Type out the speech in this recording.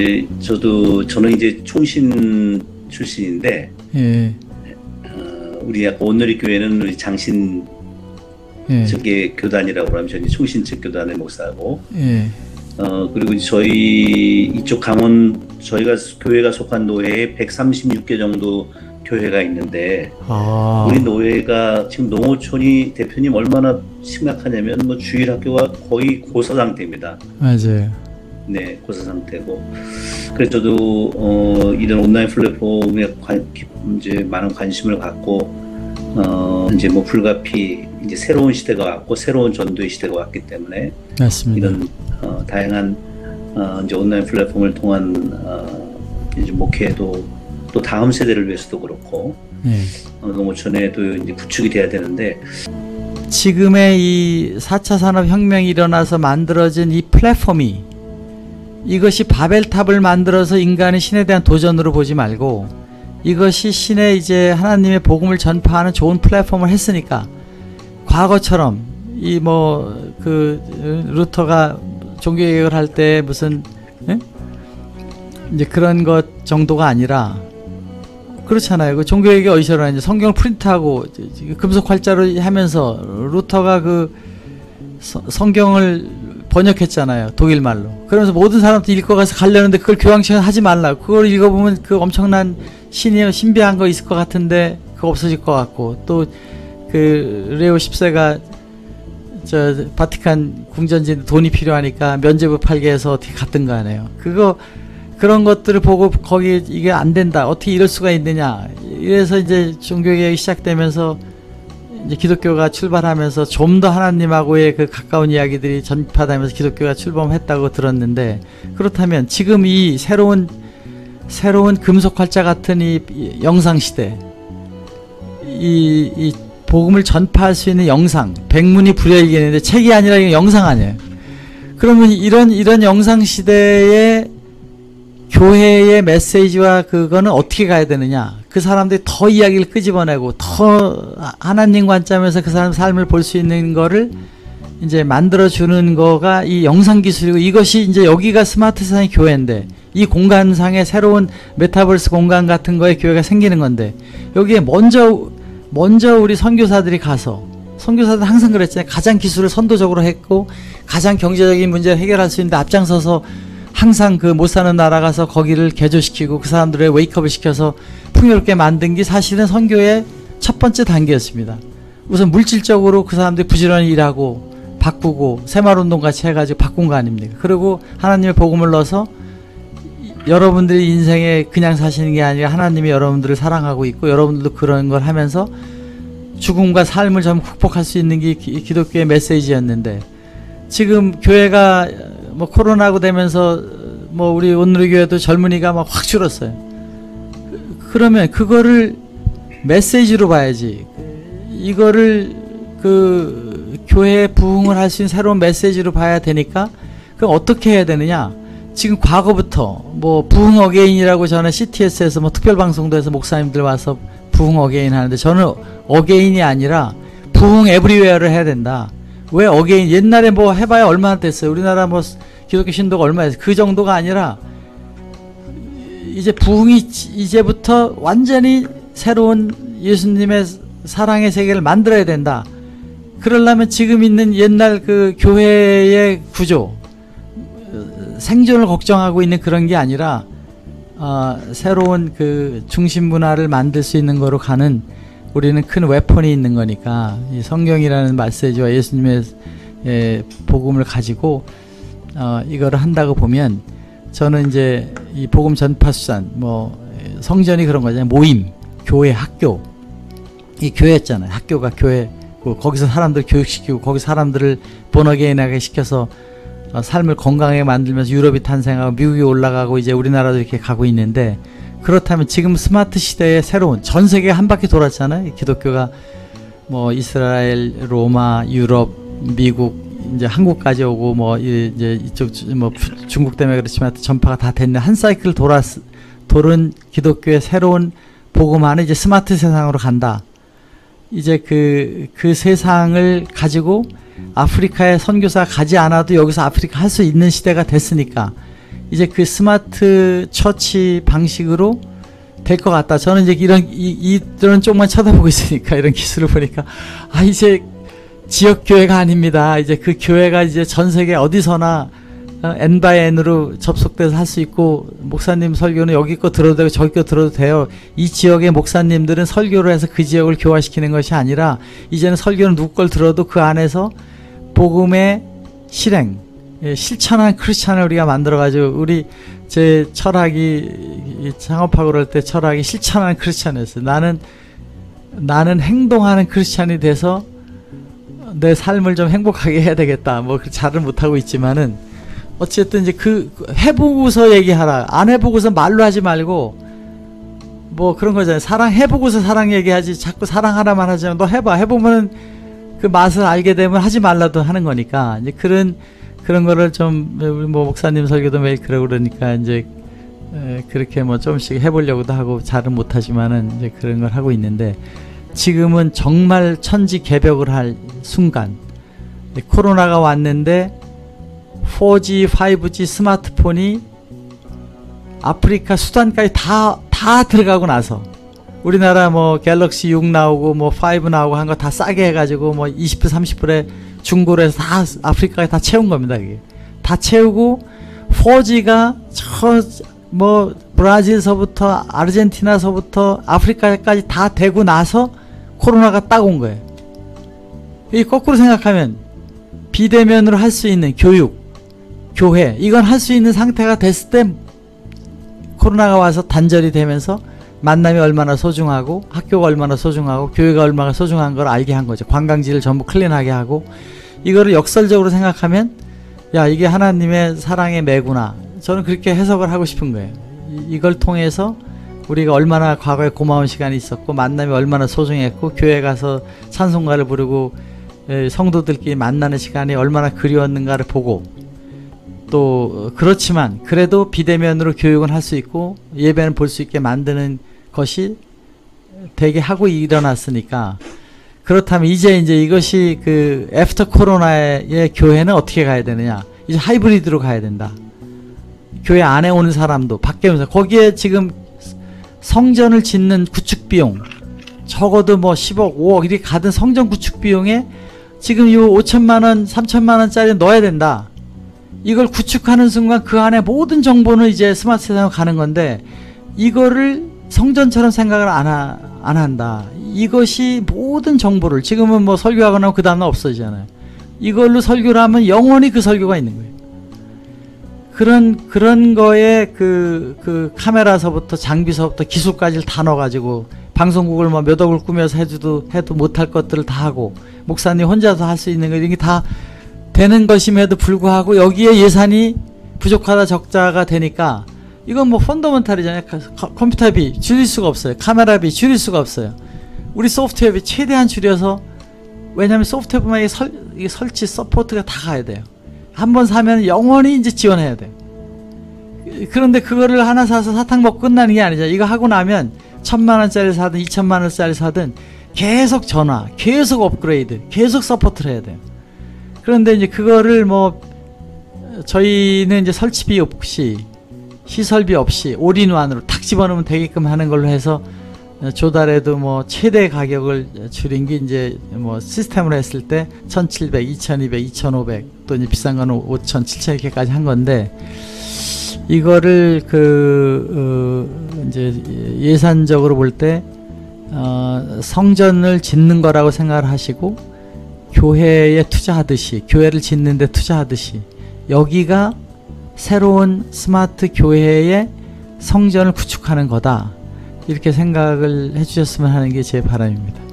저는 이제 총신 출신인데, 예. 우리 약간 온누리 교회는 우리 장신 예. 측의 교단이라고 하면 저는 총신 측 교단의 목사고, 예. 그리고 저희 이쪽 강원 저희가 교회가 속한 노회에 136개 정도 교회가 있는데, 우리 노회가 지금 농어촌이 대표님 얼마나 심각하냐면 뭐 주일 학교가 거의 고사 상태입니다. 맞아요. 네, 고사 상태고. 그래서 저도 이런 온라인 플랫폼에 이제 많은 관심을 갖고 이제 뭐 불가피 이제 새로운 시대가 왔고 새로운 전도의 시대가 왔기 때문에 맞습니다. 이런 다양한 이제 온라인 플랫폼을 통한 이제 목회도 또 다음 세대를 위해서도 그렇고 농어촌에도 이제 구축이 돼야 되는데, 지금의 이 4차 산업혁명이 일어나서 만들어진 이 플랫폼이, 이것이 바벨탑을 만들어서 인간의 신에 대한 도전으로 보지 말고 이것이 신의 이제 하나님의 복음을 전파하는 좋은 플랫폼을 했으니까, 과거처럼 이 뭐 그 루터가 종교개혁을 할 때 무슨 이제 그런 것 정도가 아니라, 그렇잖아요. 그 종교개혁이 어디서 일어나는지 성경을 프린트하고 금속 활자로 하면서 루터가 그 성경을 번역했잖아요. 독일말로. 그러면서 모든 사람들이 읽어가서 가려는데 그걸 교황청에 하지 말라. 그걸 읽어보면 그 엄청난 신비한 거 있을 것 같은데 그거 없어질 것 같고, 또 그 레오 10세가 저 바티칸 궁전진 돈이 필요하니까 면죄부 팔게 해서 어떻게 갔든가 하네요. 그런 것들을 보고 거기 이게 안 된다, 어떻게 이럴 수가 있느냐, 이래서 이제 종교개혁이 시작되면서 이제 기독교가 출발하면서 좀 더 하나님하고의 그 가까운 이야기들이 전파되면서 기독교가 출범했다고 들었는데, 그렇다면 지금 이 새로운 금속 활자 같은 이 영상 시대, 이 복음을 전파할 수 있는 영상, 백문이 불여일견인데 책이 아니라 이건 영상 아니에요. 그러면 이런 영상 시대에 교회의 메시지와 그거는 어떻게 가야 되느냐? 그 사람들이 더 이야기를 끄집어내고 더 하나님 관점에서 그 사람 삶을 볼 수 있는 거를 이제 만들어주는 거가 이 영상 기술이고, 이것이 이제 여기가 스마트 세상의 교회인데, 이 공간상의 새로운 메타버스 공간 같은 거에 교회가 생기는 건데, 여기에 먼저 우리 선교사들이 가서, 선교사들 항상 그랬잖아요. 가장 기술을 선도적으로 했고 가장 경제적인 문제를 해결할 수 있는데 앞장서서 항상 그 못 사는 나라 가서 거기를 개조시키고 그 사람들의 웨이크업을 시켜서 풍요롭게 만든 게 사실은 선교의 첫 번째 단계였습니다. 우선 물질적으로 그 사람들이 부지런히 일하고 바꾸고 새마을운동 같이 해가지고 바꾼 거 아닙니까? 그리고 하나님의 복음을 넣어서 여러분들이 인생에 그냥 사시는 게 아니라 하나님이 여러분들을 사랑하고 있고 여러분들도 그런 걸 하면서 죽음과 삶을 좀 극복할 수 있는 게 기독교의 메시지였는데, 지금 교회가 뭐 코로나고 되면서 뭐 우리 온누리 교회도 젊은이가 막 확 줄었어요. 그러면 그거를 메시지로 봐야지. 이거를 그 교회에 부흥을 할 수 있는 새로운 메시지로 봐야 되니까, 그럼 어떻게 해야 되느냐? 지금 과거부터 뭐 부흥 어게인이라고 저는 CTS에서 뭐 특별 방송도 해서 목사님들 와서 부흥 어게인 하는데, 저는 어게인이 아니라 부흥 에브리웨어를 해야 된다. 왜 어게인? 옛날에 뭐 해봐야 얼마나 됐어요. 우리나라 뭐 기독교 신도가 얼마나 됐어요. 그 정도가 아니라 이제 부흥이 이제부터 완전히 새로운 예수님의 사랑의 세계를 만들어야 된다. 그러려면 지금 있는 옛날 그 교회의 구조, 생존을 걱정하고 있는 그런 게 아니라 새로운 그 중심 문화를 만들 수 있는 거로 가는, 우리는 큰 웨폰이 있는 거니까 이 성경이라는 메시지와 예수님의 복음을 가지고 이거를 한다고 보면, 저는 이제 이 복음 전파 수단, 뭐 성전이 그런 거잖아요. 모임, 교회, 학교. 이 교회였잖아요. 학교가 교회. 거기서 사람들 교육시키고 거기 사람들을 본어게인하게 시켜서 삶을 건강하게 만들면서 유럽이 탄생하고 미국이 올라가고 이제 우리나라도 이렇게 가고 있는데, 그렇다면 지금 스마트 시대의 새로운, 전 세계 한 바퀴 돌았잖아요. 기독교가 뭐 이스라엘, 로마, 유럽, 미국, 이제 한국까지 오고 뭐 이제 이쪽 뭐 중국 때문에 그렇지만 전파가 다 됐네. 한 사이클 돌은 기독교의 새로운 복음화는 이제 스마트 세상으로 간다. 이제 그 세상을 가지고 아프리카에 선교사 가지 않아도 여기서 아프리카 할 수 있는 시대가 됐으니까, 이제 그 스마트 처치 방식으로 될 것 같다. 저는 이제 이런 쪽만 쳐다보고 있으니까, 이런 기술을 보니까, 이제 지역 교회가 아닙니다. 이제 그 교회가 이제 전 세계 어디서나 N by N으로 접속돼서 할 수 있고, 목사님 설교는 여기 거 들어도 되고 저기 거 들어도 돼요. 이 지역의 목사님들은 설교를 해서 그 지역을 교화시키는 것이 아니라, 이제는 설교는 누구 걸 들어도 그 안에서 복음의 실행, 실천한 크리스찬을 우리가 만들어가지고, 제 철학이, 창업하고 그럴 때 철학이 실천하는 크리스찬이었어요. 나는 행동하는 크리스찬이 돼서 내 삶을 좀 행복하게 해야 되겠다. 뭐, 잘은 못하고 있지만은, 어쨌든 이제 해보고서 얘기하라. 안 해보고서 말로 하지 말고, 뭐 그런 거잖아요. 해보고서 사랑 얘기하지. 자꾸 사랑하라만 하지. 너 해봐. 해보면 그 맛을 알게 되면 하지 말라도 하는 거니까. 이제 그런 거를 좀, 우리 뭐 목사님 설교도 매일 그러고 그러니까 이제, 그렇게 뭐 조금씩 해보려고도 하고 잘은 못하지만은 이제 그런 걸 하고 있는데, 지금은 정말 천지개벽을 할 순간, 코로나가 왔는데 4G, 5G 스마트폰이 아프리카 수단까지 다 들어가고 나서, 우리나라 뭐 갤럭시 6 나오고 뭐 5 나오고 한 거 다 싸게 해가지고 뭐 20불 30불에 중고로 해서 다 아프리카에 다 채운 겁니다. 그게 다 채우고 4G가 뭐 브라질서부터 아르헨티나서부터 아프리카까지 다 되고 나서 코로나가 딱 온 거예요. 이 거꾸로 생각하면 비대면으로 할 수 있는 교육, 교회, 이건 할 수 있는 상태가 됐을 때 코로나가 와서 단절이 되면서 만남이 얼마나 소중하고, 학교가 얼마나 소중하고, 교회가 얼마나 소중한 걸 알게 한 거죠. 관광지를 전부 클린하게 하고, 이거를 역설적으로 생각하면, 야, 이게 하나님의 사랑의 매구나. 저는 그렇게 해석을 하고 싶은 거예요. 이걸 통해서 우리가 얼마나 과거에 고마운 시간이 있었고, 만남이 얼마나 소중했고, 교회 가서 찬송가를 부르고 성도들끼리 만나는 시간이 얼마나 그리웠는가를 보고, 또 그렇지만 그래도 비대면으로 교육은 할 수 있고 예배는 볼 수 있게 만드는 것이 되게 하고 일어났으니까, 그렇다면 이제 이것이 그 애프터 코로나의 교회는 어떻게 가야 되느냐. 이제 하이브리드로 가야 된다. 교회 안에 오는 사람도 밖에 오는 사람, 거기에 지금 성전을 짓는 구축 비용 적어도 뭐 10억 5억 이렇게 가든 성전 구축 비용에 지금 이 5천만원 3천만원짜리 넣어야 된다. 이걸 구축하는 순간 그 안에 모든 정보는 이제 스마트 세상으로 가는 건데, 이거를 성전처럼 생각을 안 한다. 이것이 모든 정보를, 지금은 뭐 설교하고 나면 그 다음날 없어지잖아요. 이걸로 설교를 하면 영원히 그 설교가 있는 거예요. 그런 거에 그 카메라서부터 장비서부터 기술까지를 다 넣어가지고, 방송국을 뭐 몇 억을 꾸며서 해도 못할 것들을 다 하고, 목사님 혼자서 할 수 있는 거, 이게 다 되는 것임에도 불구하고 여기에 예산이 부족하다 적자가 되니까, 이건 뭐 펀더멘탈이잖아요. 컴퓨터비 줄일 수가 없어요. 카메라비 줄일 수가 없어요. 우리 소프트웨어비 최대한 줄여서, 왜냐하면 소프트웨어만 이게 설치 서포트가 다 가야 돼요. 한번 사면 영원히 이제 지원해야 돼요. 그런데 그거를 하나 사서 사탕 먹고 끝나는 게 아니죠. 이거 하고 나면 1,000만원짜리 사든 2,000만원짜리 사든 계속 전화, 계속 업그레이드, 계속 서포트를 해야 돼요. 그런데 이제 그거를 뭐 저희는 이제 설치비 없이, 시설비 없이 올인원으로 탁 집어넣으면 되게끔 하는 걸로 해서 조달해도 뭐 최대 가격을 줄인 게 이제 뭐 시스템으로 했을 때 1,700, 2,200, 2,500, 또 이제 비싼 거는 5,000, 7,000 이렇게까지 한 건데, 이거를 이제 예산적으로 볼 때 성전을 짓는 거라고 생각을 하시고, 교회에 투자하듯이, 교회를 짓는 데 투자하듯이, 여기가 새로운 스마트 교회의 성전을 구축하는 거다. 이렇게 생각을 해주셨으면 하는 게 제 바람입니다.